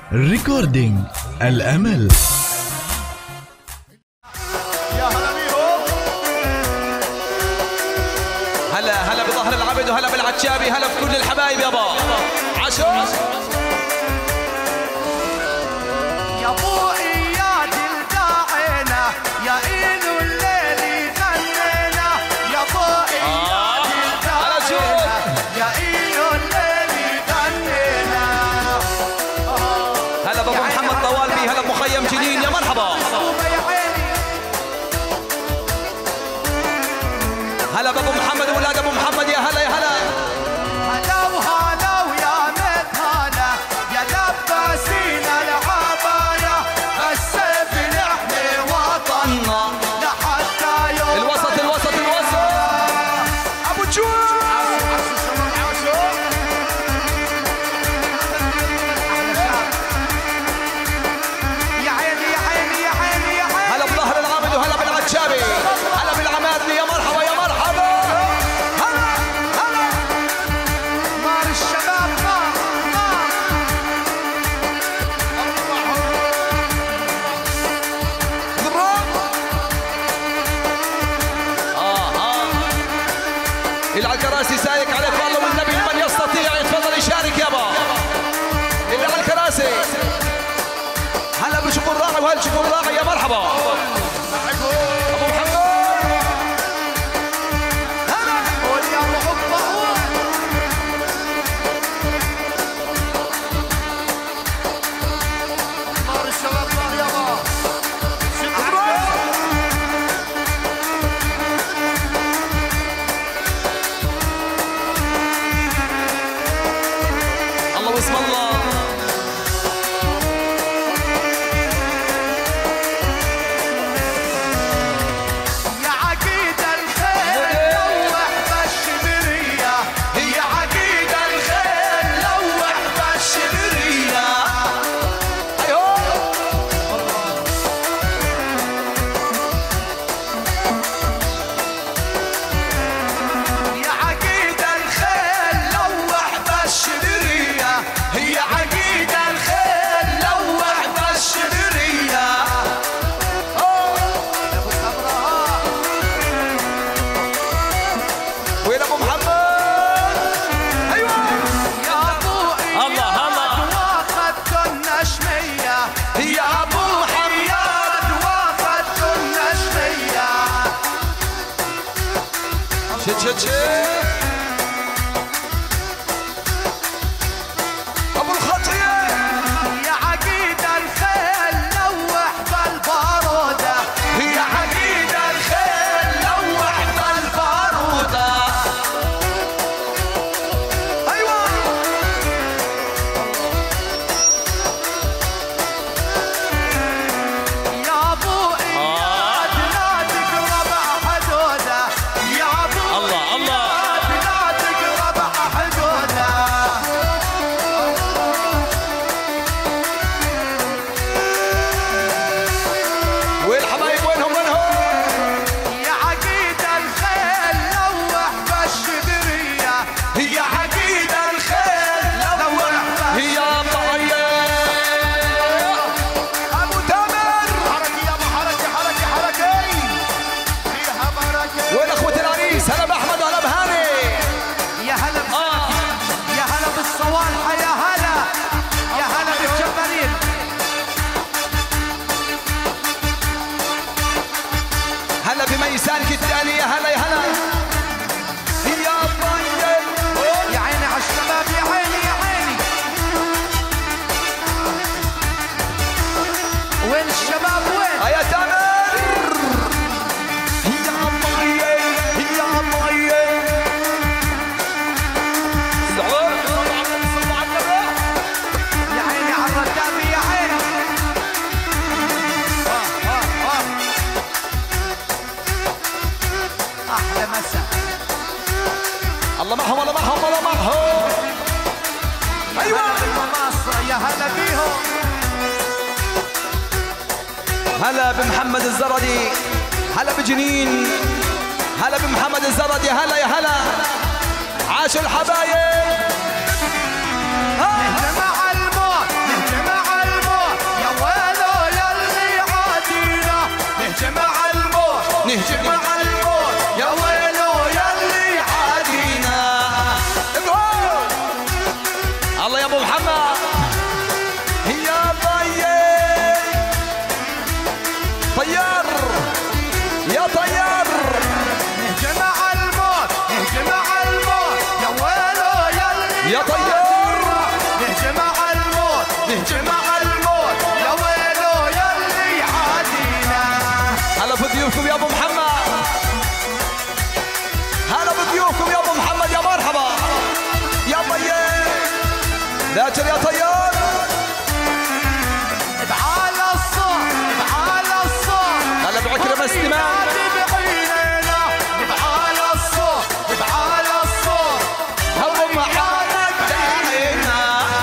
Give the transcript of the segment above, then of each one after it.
ريكوردينج الأمل. يا هلا بيهم. هلا بظهر العبد وهلا بالعتشابي، هلا بكل الحبايب يابا. عشو يا ابو اياد الداعينا يا ايلو الليل غنينا يا ابو اياد الداعينا يا ايلو الليل غنينا. هلا بابو محمد طوالبي، هلا بمخيم جنين، يا مرحبا. هلا بابو محمد واولاد ابو محمد، يا هلا يا هلا. هلا وهلا ويا مت هلا يا لباسين العباية السيف نحمي وطننا لحتى يوم الوسط ابو جوع. يا عيني يا عيني يا عيني يا عيني. هلا بظهر العابد وهلا بالعتشابي، هلا بالعمادلي، يا مرحبا يا مرحبا. هلا نار الشباب نار. اللي على الكراسي سايق عليك والله والنبي، من يستطيع يتفضل يشارك يابا. اللي على الكراسي هلا بشكر راعي وهل شكر راعي، يا مرحبا. ابو محمد هلا قول يا ابو حبه. نار الشباب نار يابا. الله واسم الله. يا عقيد الخير لوح بالشبرية هي عقيد الخير لوح بالشبرية. يا عقيد الخير لوح بالشبرية هي عقيد الخير لوح بالشبرية. وين ابو محمد؟ ايوه يا ابو اياد واخذت النشمية يا ابو حمياد واخذت النشمية. شت ابو الخطيه. يا عقيد الخيل لوح بالبارودة يا عقيد الخيل لوح بالبارودة. ايوه يا ابو اياد لا تقرب حدوده يا ابو اياد لا تقرب حدوده. والحبايب وينهم يا عقيد الخيل لوح بالشبرية يا عقيد الخيل لوح يا طعيه ابو تامر. حركة يا ابو حركة فيها بركة. وين اخوة العريس؟ هلا باحمد وهلا بهاني. يا هلا يا هلا بالصوالحة يا هلا يا هلا بالجبارين. هلا بميسان كتاني، يا هلا يا هلا. يا طعيه يا عيني على الشباب يا عيني يا عيني. وين الشباب وين؟ يا تامر. يا طعيه يا طعيه. يا عيني على الركابي يا عيني. احلى مساء. الله معهم الله معهم الله معهم. ايوه بالمناصة يا هلا بيهم. هلا بمحمد الزردي، هلا بجنين، هلا بمحمد الزردي، هلا يا هلا. عاشوا الحبايب. نهجم على الموت نهجم على اجمع الموت يا ويلو يلي عادينا. هلا بضيوفكم يا ابو محمد، هلا بضيوفكم يا ابو محمد، يا مرحبا يا طيب. ذاكر يا طيار. بعال الصوت بعال الصوت هلا بعكرم استماع. بعال الصوت بعال الصوت ابو محمد دعينا.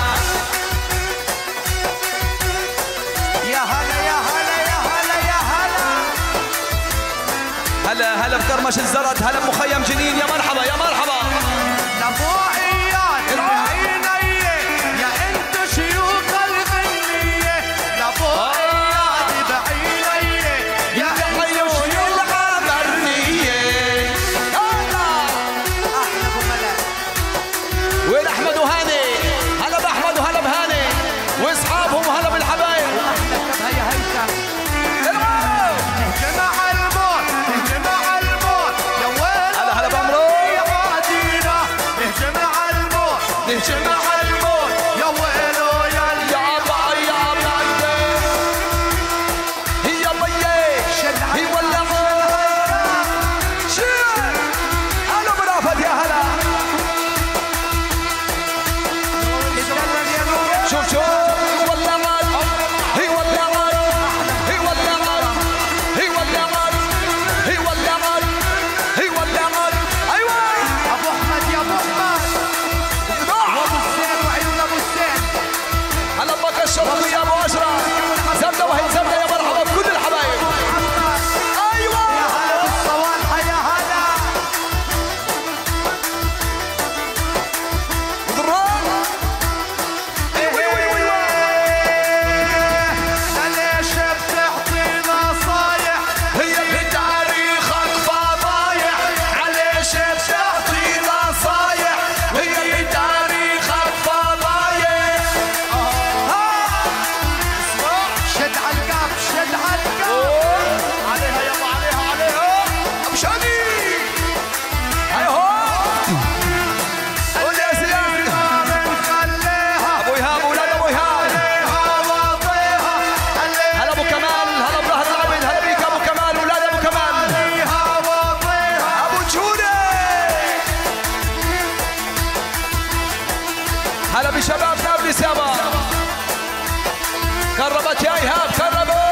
يا هلا يا هلا يا هلا يا هلا. هلا هلا بكرمش الزرد، هلا بمخيم جنين، يا مرحبا يا مرحبا. لابو عياد بعينيه يا انت شيوخ الغنيه. لابو عياد بعينيه يا عيون العبرنية. احلى ابو ملك. وين احمد وهاني؟ هلا باحمد وهلا بهاني واصحابهم وهلا بالحبايب. هيا هيثم اجمع الموت اجمع الموت يا ويلي. هلا هلا بامرو. عادينا اجمع الموت اجمع الموت يا ويلو يلي. يا باي يا باي هي بيي هي ولا شيل. هلا برافت يا هلا. شوف شوف هي ولا غاد هي ولا غاد هي ولا غاد هي ولا غاد هي ولا غاد هي ولا غاد. ايوه ابو احمد يا ابو احمد وابو السين وعيون ابو السين. هلا بك الشرطي يا ابو اشرف. زبده وهي زبده، يا مرحبا بكل الحبايب. ايوه يا هلا بالصوالحه يا هلا. ضرار. ليش بتعطي نصايح هي بتاريخك فضايح، عليش بتعطي نصايح، هي بتاريخك فضايح. شد على القاب شد على القاب. عليها يابا عليها عليها. ابشري هاي هو. قول يا سيدي نخليها ابو ايهاب، اولاد ابو ايهاب. واضيها هلا ابو كمال، هلا بظهر العبد، هلا بيك ابو كمال، اولاد ابو كمال. عليها واضيها. ابو جودة. هلا بشباب نابلس يابا. قربت يا ايهاب قربوا.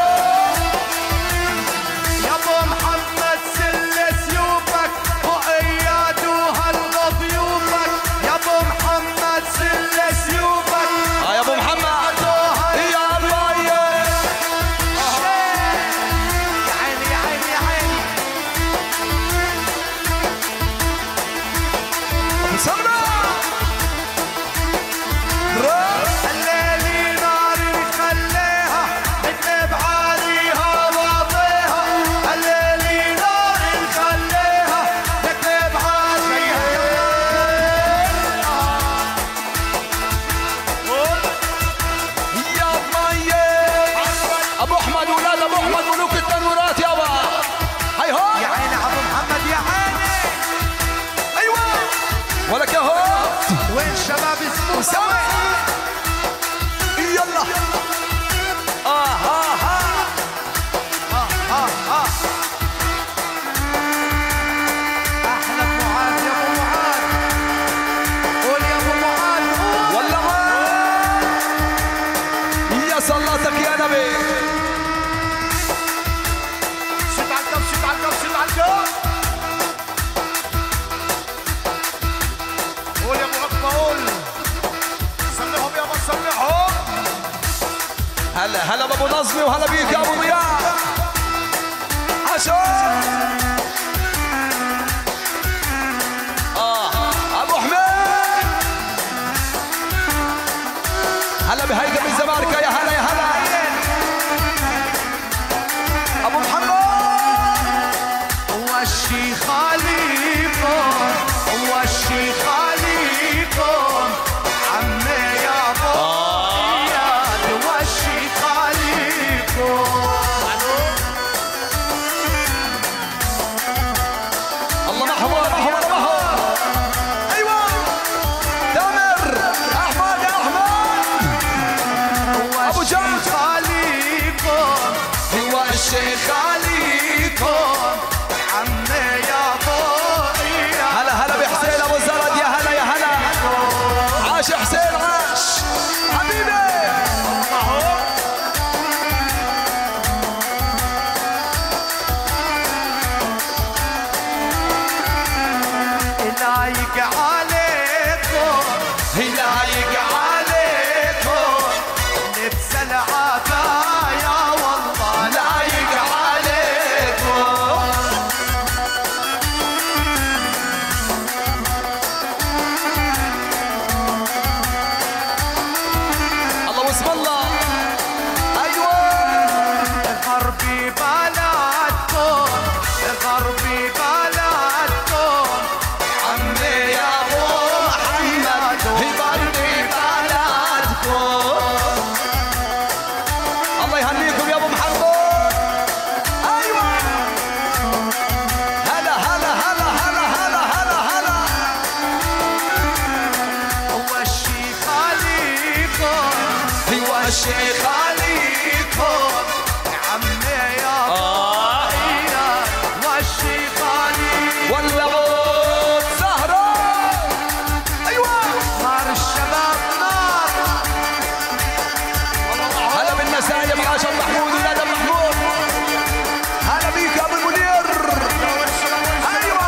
يا ابو محمد سل سيوفك واياد وهالضيوفك. يا ابو محمد سل سيوفك يا ابو محمد يا الله. يا عيني يا عيني يا عيني. ابو سمرة. الليل نار نخليها نكتب عليها واضيها. الليل نار نخليها نكتب عليها. يا مية ابو احمد، اولاد ابو احمد ملوك التنورات يابا. هاي هو. يا عيني ابو محمد يا عيني. ايوه ولك يا هو. وين شباب السوق؟ يلا احلى معاذ يا ابو معاذ. قول يا ابو معاذ قول. ولا يا صلاتك يا نبي. شد على الكف شد على الكف شد على الكف. قول يا ابو عقبه قول. سمعهم يابا سمعهم. هلا هلا بابو نظمي وهلا بيك يا ابو ضياء. عشان ابو حميد. هلا بهيثم الزمالكه، يا هلا يا هلا. ابو محمد هو الشيخ عليكم هو الشيخ عليكم عمي يا ابو اياد. هو الشيخ عليكم ابو جان خاليكم هو الشيخ خاليكم عمي يا ابوي هلا هلا بحسين ابو الزرد يا هلا يا هلا عاش حسين عاش حبيبي لايق عليكم لايق عليكم لبس العباية والله لايق عليكم الله واسم الله ايوه غربي بلدكم غربي بلدكم عمي يا ابو محمد غربي بلدكم الله يهنيكم يا ابو محمد ايوه هلا هلا هلا هلا هلا هلا هلا هو الشيخ عليكم هو الشيخ عليكم عمي يا ابويا والشيخ عليكم والعود زهرة ايوه نار الشباب نار هلا بالنسايب عاشر محمود ولاد ابو محمود هلا بيك يا ابو المنير ايوه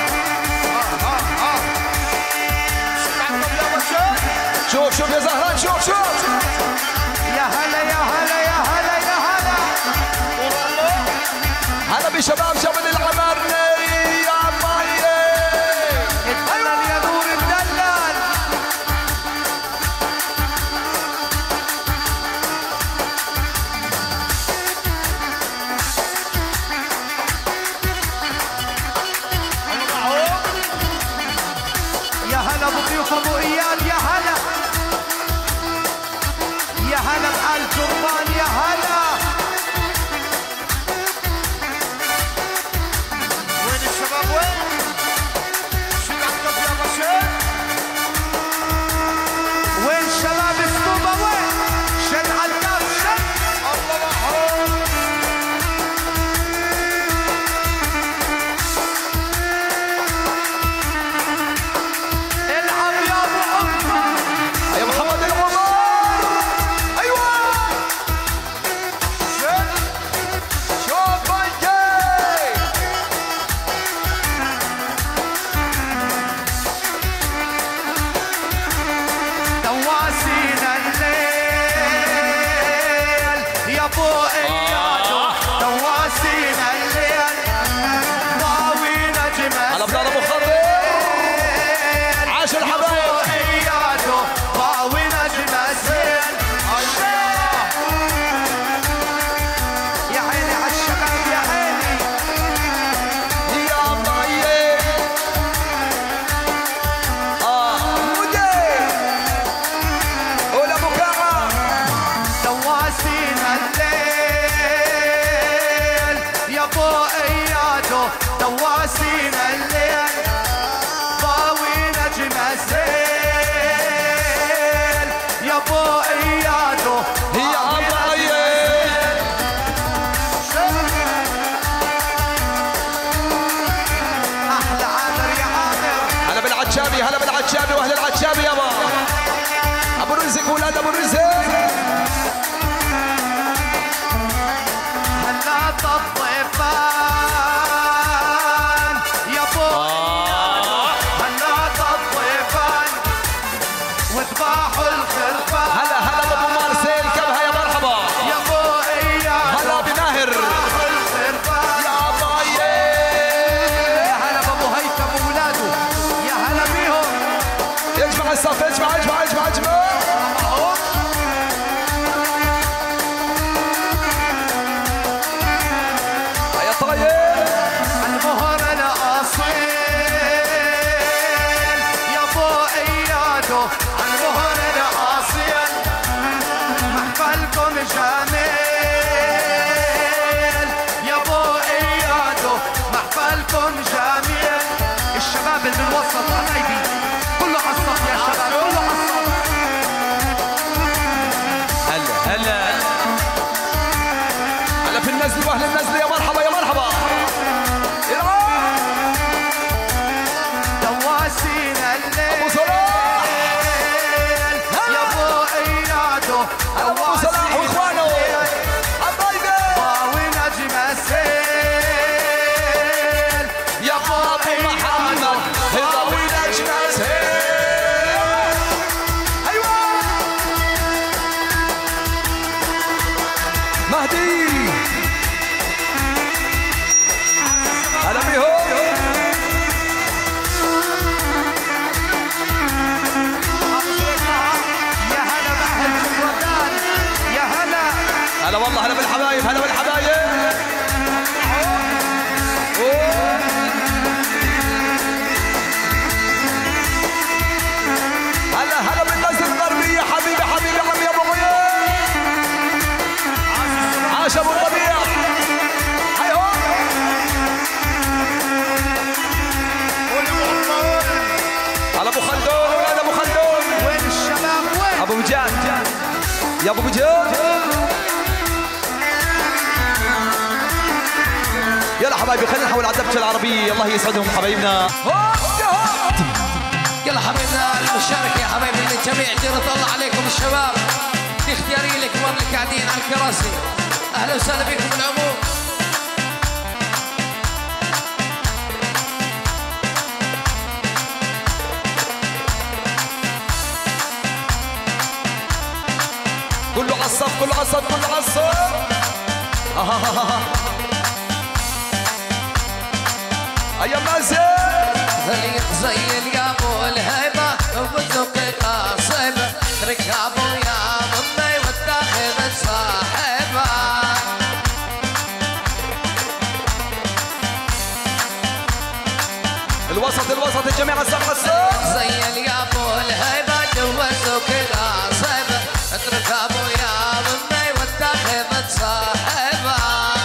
شوف شوف يا زهران شوف شوف يا هلا يا هلا يا هلا يا هلا هلا بشباب جبل العمارنة يا ماي الدلال يا نور الدلال يا هلا بضيوف ابو اياد يا هلا يا هلا بآل جربان يا هلا وين الشباب وين؟ شو عندك يا بشير؟ وين شباب السوبة وين؟ شن على الكاس شن الله محروم العب يا ابو عمر يا محمد العمر ايوه شوف بنكي دواسينا الليل يا ابو اياد دواسينا الليل ضاوي نجمة هلا بلال ابو خضر عاش الحبايب اياد ضاوي نجمة زين يا عيني على الشباب يا عيني يا ماي مدير ولا بكاعة دواسينا الليل يا ابو اياد دواسينا الليل ضاوي نجمة زين يا ابو اياد يا ماي احلى عامر يا عامر هلا بالعتشابي هلا بالعتشابي واهل العتشابي يابا ابو الرزق ولاد ابو الرزق هلا الضيفان يا ابو اياد هلا الضيفان وذبحوا الخرفان هلا هلا بابو مارسيل كبها يا مرحبا يا ابو اياد هلا بناهر ذبحوا الخرفان يا ماي يا هلا بابو هيثم وولاده يا هلا بيهم اجمع الصف اجمع اجمع اجمع اجمع يا طيب المهر الاصيل يا ابو اياد المهر الاصيل محفلكم جميل يا ابو اياد محفلكم جميل الشباب اللي بالوسط حبايبي كله على الصف يا شباب كله على الصف هلا هلا واهل النزل يا مرحبا يا مرحبا. دواسينا الليل ابو صلاح يا ابو ايادو ابو صلاح واخوانه حبايبي ضاوي نجم السيل يا ابو محمد ضاوي نجم السيل. ايوه مهدي هلا بيهم. يا هلا باهل جبران يا هلا هلا والله هلا بالحبايب هلا بالحبايب. هلا هلا بالناس الغربية حبيبي حبيبي عمي ابو غياب. عاش ابو الربيع. هيهم هلا ابو خلدون ولاد ابو خلدون. وين الشباب وين ابو مجان يا ابو مجان. يلا حبايبي خلينا نحول على الدبكه العربيه. الله يسعدهم حبايبنا. يلا حبايبنا المشاركة يا حبايبنا للجميع. دير طلع عليكم الشباب الاختياري الكبار اللي قاعدين على الكراسي. اهلا وسهلا بكم بالعموم. كله عصف كله عصف كله عصف. ايام مازن خليك زي القابو الهيبة وبزق قاصب ركابه يا امي واتاخذ صاحبه. الوسط الجميع السقف السقف. زي القابو الهيبة جوزوك قاصب ركابه يا امي واتاخذ صاحبه.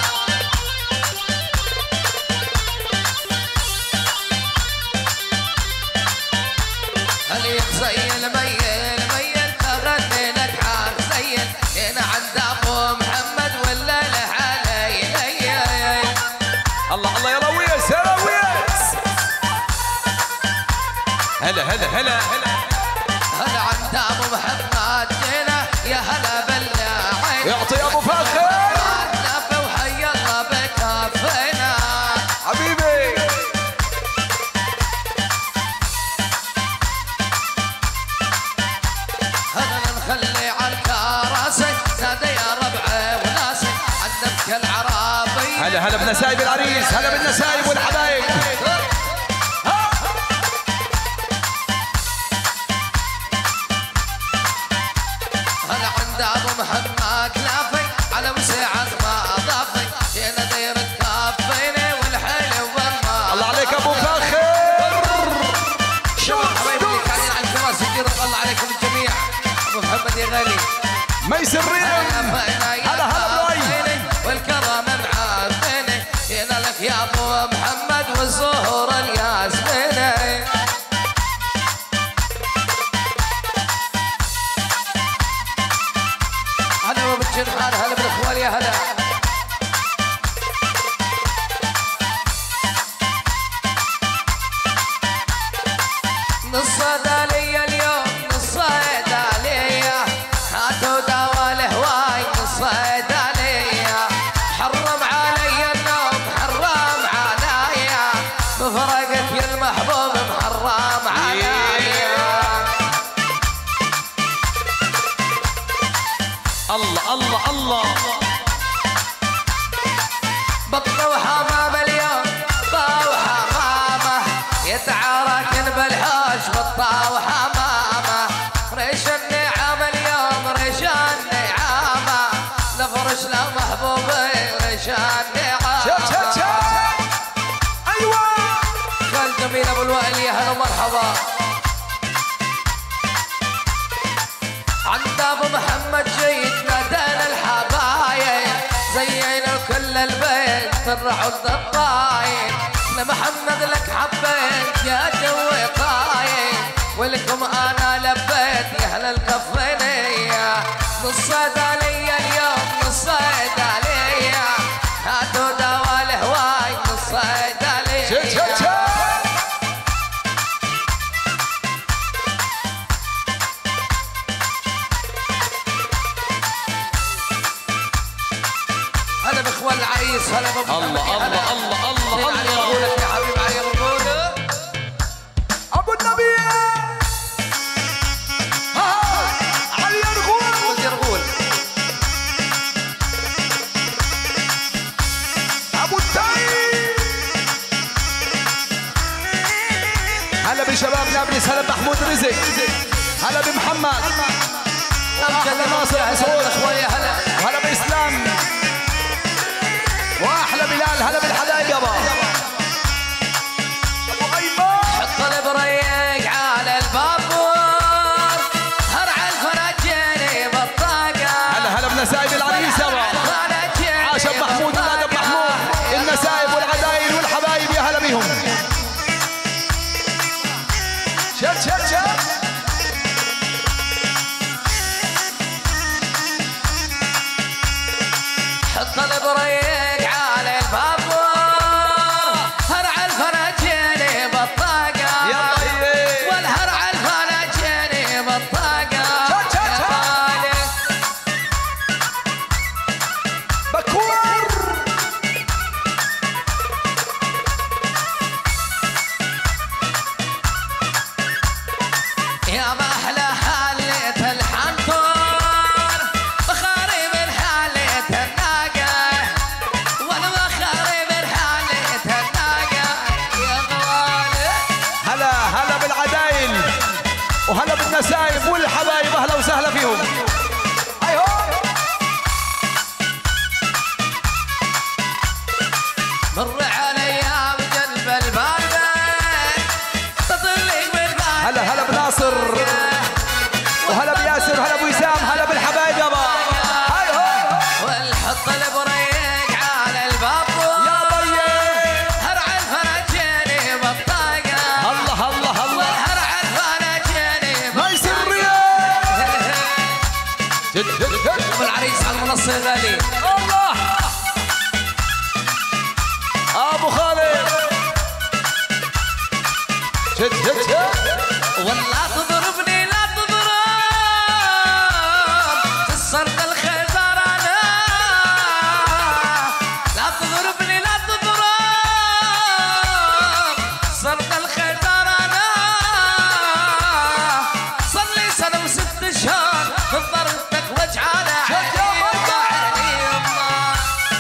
خليك زي الميل ميل تغني لك حال زين هنا عند ابو محمد ولا له علي. الله الله يلا ويس يلا ويس. هلا هلا هلا هلا هلا عند ابو محمد هنا يا هلا بالعين. يعطي ابو فخر النفى وحي الله بكفينا حبيبي. هلا نخلي على الكراسي زاد يا ربعي وناسي الدبكه العربيه. هلا هلا بنسايب العريس هلا بالنسايب والحبايب. هلا عند ابو محمد لافي على وسعة ما اضافي جينا دير الكافيني والحلو والنار. الله عليك ابو فخر. شباب حبايبي اللي قاعدين على الكراسي دير الله عليكم الجميع. ابو محمد يا غالي ميسر ريم هلا هلا براي. والكرم معافيني هنا لك يا ابو محمد والزهور الياسميني. هلا بالجنحان هلا بالاخوان يا هلا. نص دالية اليوم نص دالية هاتوا دوا الهواي نص دالية. حرم علي النوم حرام عليا بفرقك يا المحبوب محرم عليا. الله الله الله. بطة وحمام اليوم بطة وحمامة يتعاركن بالحوش بطة وحمامة. ريش النعام اليوم ريش النعامة نفرش له محبوبي ريش النعامة. شات شات شات. ايوه خال جميل ابو الوائل يا هلا مرحبا. عند ابو محمد جيت نادانا الحبايب زينا كل البيت فرحوا الضباين. لمحمد لك حبيت يا جوي طايب ولكم انا لبيت يا اهل الكفينية. نص دالية اليوم نص دالية الرئيس هلا ابو محمد. الله الله الله الله علي الله. يقولك يا حبيب علي يقولك ابو النبي علي يرغول. يرغول ابو التاي. هلا بشباب نابلس، هلا بمحمود رزق، هلا بمحمد، امجد ناصر مسعود، اخويا هلا وهلا باسلام، واحلى بلال. هلا بالحبايب يابا. ابو ايمن حط البريق على البابور هرع الفرجاني بالطاقه. هلا هلا بنسايب العريس يابا. عاشق محمود ولاد محمود، النسايب والعدايل والحبايب يا هلا بيهم. شد شد شد. حط البريق على البابور هرع الفرجاني بالطاقه. يا طيب والهرع الفرجاني بالطاقه. شد شد شد. بكور. يا ما احلى حالة الحنطور بخاري من حالة الناقة وانا بخاري من حالة الناقة يا غوالي. هلا هلا بالعدايل وهلا بالنسايب والحبايب، اهلا وسهلا فيهم. هاي هو. مر علي بقلب الباردة تطلق بالباردة. هلا هلا بناصر وهلا بياسر وهلا بوسام. هلا بالحبايب يابا. هاي هو. والحط البريق على البابور يا طيب. هرع الفرجاني بالطاقة. الله الله الله. والهرع الفرجاني ما يصير جد جد جد. ابو العريس على المنصة يا غالي. الله. ابو خالد جد جد جد. ولا تضربني لا تضرب كسرت الخزرانة. لا تضربني لا تضرب كسرت الخزرانة. صار لي سنة وست شهور من ضربتك وجعانة عيني يما.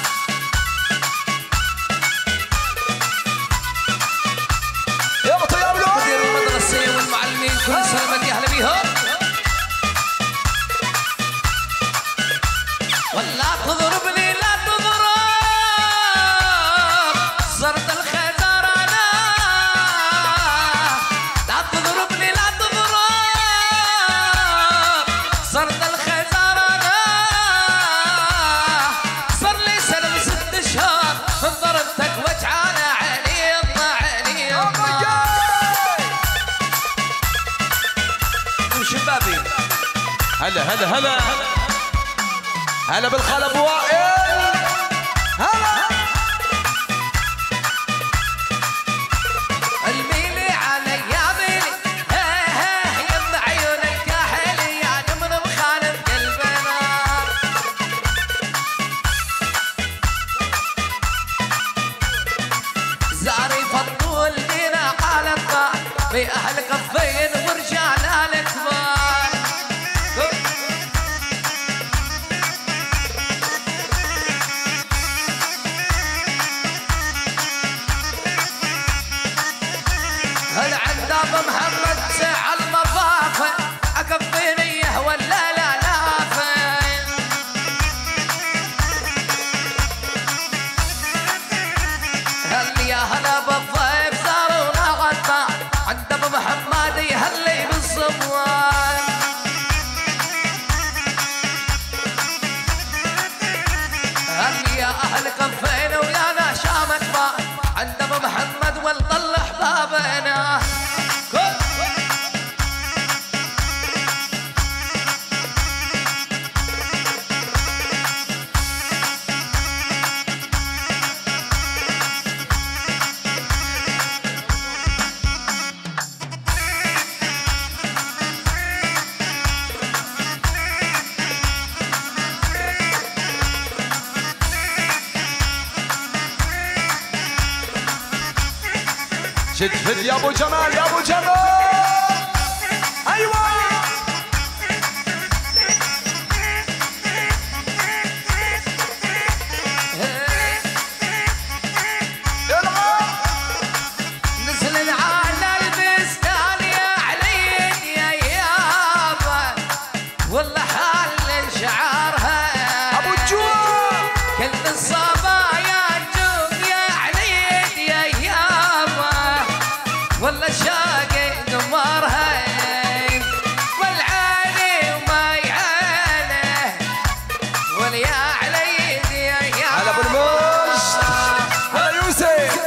يا طيب مدير المدرسة والمعلمين كل سنة بدي أهلا بيهم. ولا تضربني لا تضرب صرت الخزرانة. لا تضربني لا تضرب صرت الخزرانة. صار لي سنة وست شهور من ضربتك وجعانة عيني يما عيني يما. وشبابي هلا هلا هلا هلا بالخال ابو وائل. هلا الميلي علي يا ميلي يم عيون الكاحلي يا جمر مخالف قلبنا. زاري فضول دينا حالتنا بأهل كفين ورجعنا الكبار. هل عند ابو محمد ساعة المضافة اكفيني ولا لا لافة. هل يا هلا بالضيف زارونا غدا عند ابو محمد يهلي بالصبوان. هل يا اهل كفين ويا نا شامك ما عند ابو محمد ونطل احبابنا. شد يا ابو جمال يا ابو جمال. ايوه نزل على البستان يا عليد يا يابا والله حل شعارها ابو الجوع كل الصبايا تجوم يا عليد يا يابا والله شاقي قمرها والعالي وما يعانه واليا عليد يا يابا. هلا ابو الموش هلا يوسف.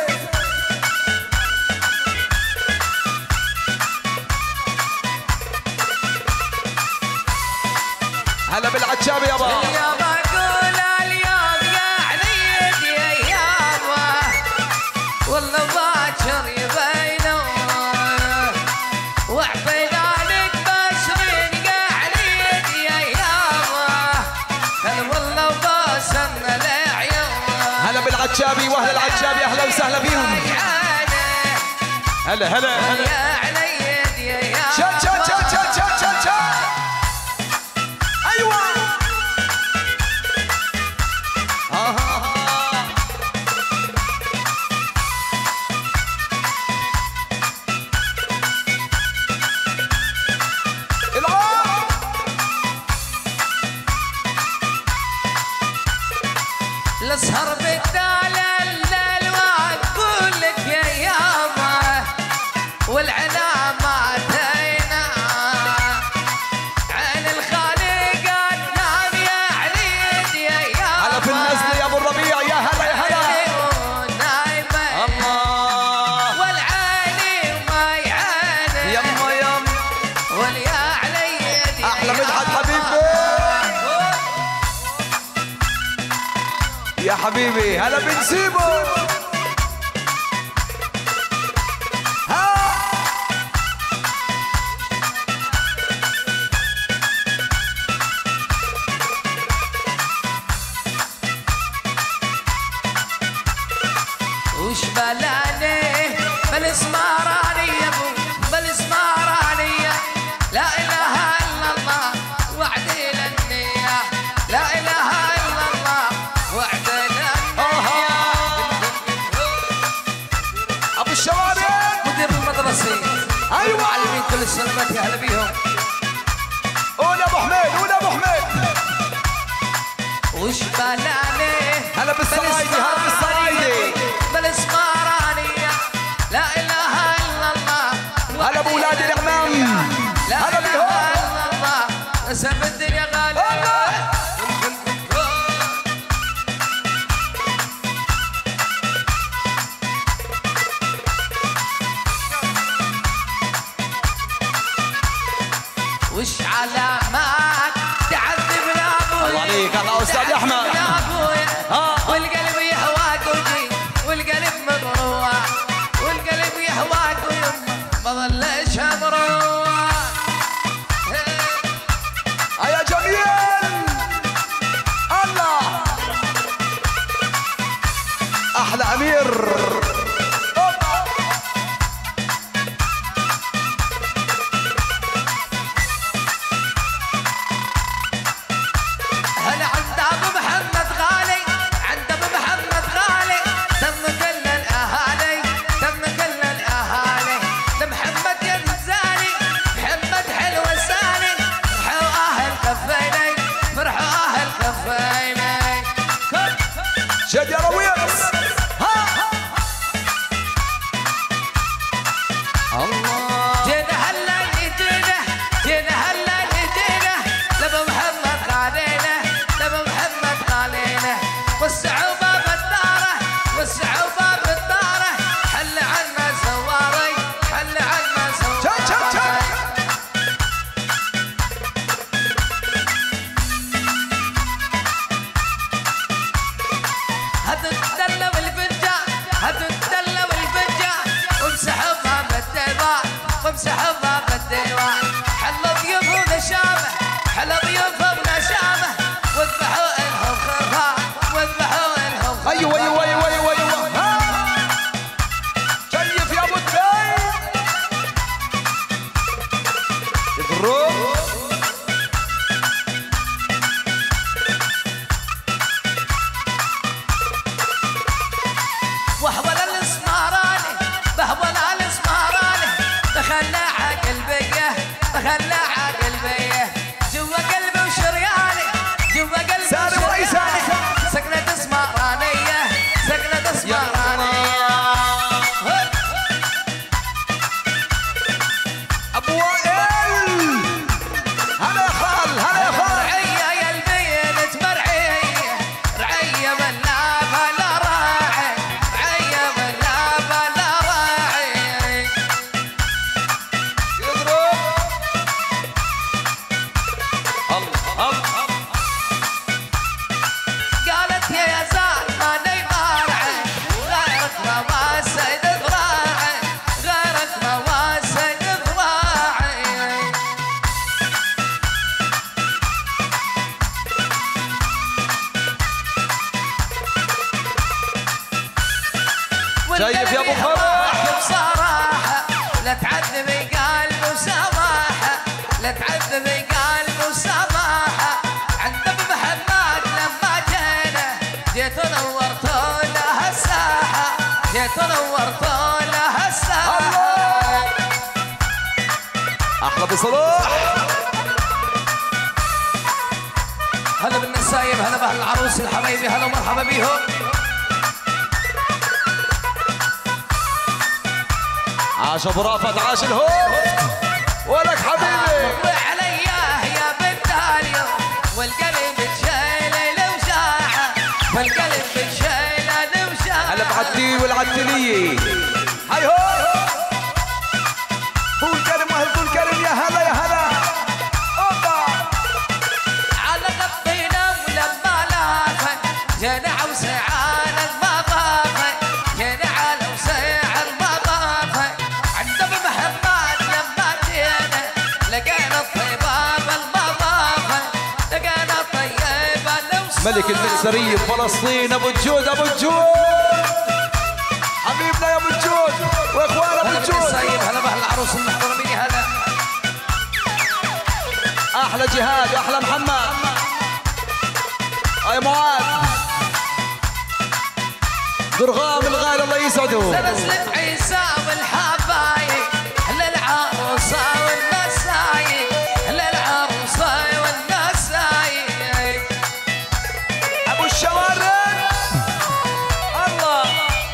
هلا بالعجاب يابا. اليوم اقول اليوم يا عليد يا يابا والله باكر يبينوا واعطينا لك بشرين يا عليد يا يابا هل والله باسمنا العيون. هلا بالعجابي واهل العجابي اهلا وسهلا بيهم. هلا هلا هلا يا عليد يا يابا. شد شد شد شد شد شد شد. ايوه الاسهر بالدلال واقول لك يا يابا والعلامات هينا عين الخالق النام يا عليد يا يابا. هلا في النزل يا ابو الربيع يا هلا يا هلا. نايمه الله والعالي وما يعاني يما يم واليا عليد يا احلى مدحت حبيبي يا حبيبي. هلا بنسيبه. وش بلاني بالاسماراني يا ابو بالاسماراني لا اله الا الله وعدي للنية لا اله الا الله وعدي للنية. ابو الشوارع مدير المدرسة ايوه معلمين كل السلامات يا هلا بيهم. قول يا ابو حميد قول يا ابو حميد. وش بلاني هلا بالصرايدي هلا بالصرايدي. بالاسمارانية لا اله الا الله هلا بولاد العمام. لا هلا اله بيهم. الا الله نسب الدنيا غالية. وش علامات تعذبنا ابويا الله عليك الله استاذ احمد. يا ابويا والقلب يهواك وجي والقلب مضروع والقلب يهواك ويما ما ظلش مروع. يا جميل الله احلى امير. هلا عند ابو محمد غالي عند ابو محمد غالي تم كل الاهالي تم كل الاهالي لمحمد ينزالي محمد حلو سالي فرحوا اهل كفيني فرحوا اهل كفيني. شد يا رويس. الله جينا هلا جينا جينا هلا جينا لابو محمد غالينا لابو محمد غالينا وسعوا باب الداره وسعوا باب الداره حل عنا سواري حل عنا شد شد شد. سواري. هتتدلى بالفنجان هتتدلى بالفنجان وامسحوا باب الديوان وامسحوا باب الديوان حل ضيوفهم نشامه حل ضيوفهم نشامه واذبحوا الهم خرفان واذبحوا الهم خرفان. ايوه ايوه ايوه ايوه ايوه. شيف يا ابو الدار. شايف يا ابو فرح بصراحة لا تعذبي قلبي وسماحة لا تعذبي قلبي وسماحة عند ابو محمد لما جينا جيت ونورت له الساحة جيت ونورت له الساحة. احلى ابو صلاح. هلا بالنسايب هلا باهل العروس الحبايبي هلا ومرحبا بيهم. عاش ابو رافت عاش الهوب ولك حبيبي. وعلياه يا بنت اليوم والقلب تشيله لوشاعه والقلب تشيله لوشاعه. هلا بعدي والعدليه هاي هو فول كريم واهل فول كريم. يا هلا يا هلا اوبا على غطينا ولما لافت جينا عوسه على المضافه جينا على وسع المضافه عند ابو محمد لما جينا لقينا الطيبه بالمضافه لقينا الطيبه لوسع. ملك المكسريه بفلسطين ابو الجود ابو الجود حبيبنا يا ابو الجود واخوان ابو الجود. هلا باهل العروس المحترمين هلا. احلى جهاد واحلى محمد اي معاذ درغام الغالي الله يسعده. سلسلة عيسى والحبايب للعروسة والنسايب للعروسة والنسايب. ابو الشوارب الله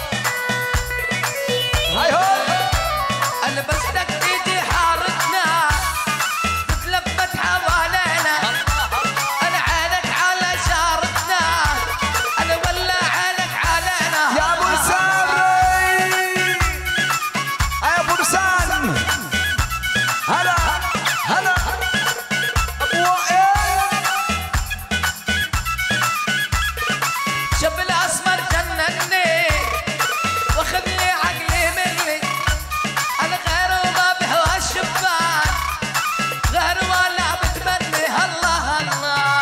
هاي هو البستك تيجي حارتنا تتلفت حوالينا انا عينك على شارتنا انا ولا عينك علينا. يا ابو سامري يا ابو رسان هلا هلا ابو وائل. شب الاسمر جنني واخذني عقلي مني انا غير ما بهوى الشبان غير ولا بتمني الله الله.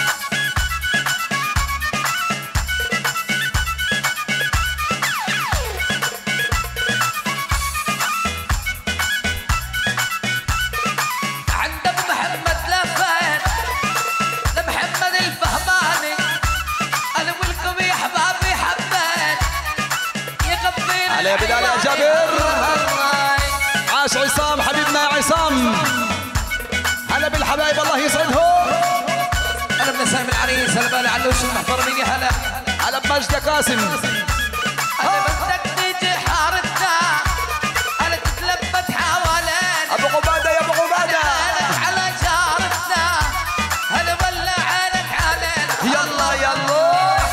عند ابو محمد لفين لمحمد الفهماني انا ولكم يا احبابي حبيت يقبل علي يا بلال يا جابر. الله. عاش عصام حبيبنا يا عصام. هلا بالحبايب الله يسعدهم. انا بنسايم العريس هلا بالي علوش المحترمين يا هلا. هلا بمجدة قاسم. انا بدك تيجي حارتنا انا تتلفت حوالينا ابو قباده يا ابو قباده عينك على جارتنا هلا ولا عينك علينا. يلا يلا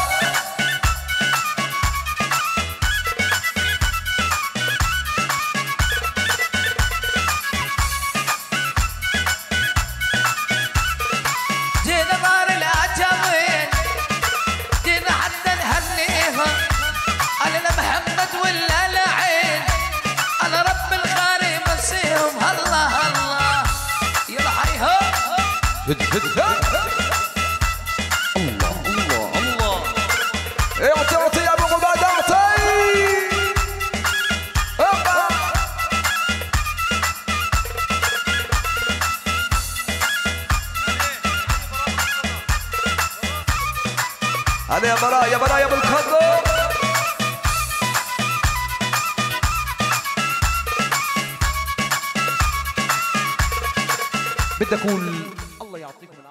جينا دار العجمين جينا حتى نهنيها انا لا محمد ولا العين انا رب الخير يمسيهم الله الله. يلا حيها هد هد الله الله الله اعطي اعطي يا ابو قباده اعطي هوبا. هذا يا براء يا براء يا ابو الخضر. بدي اقول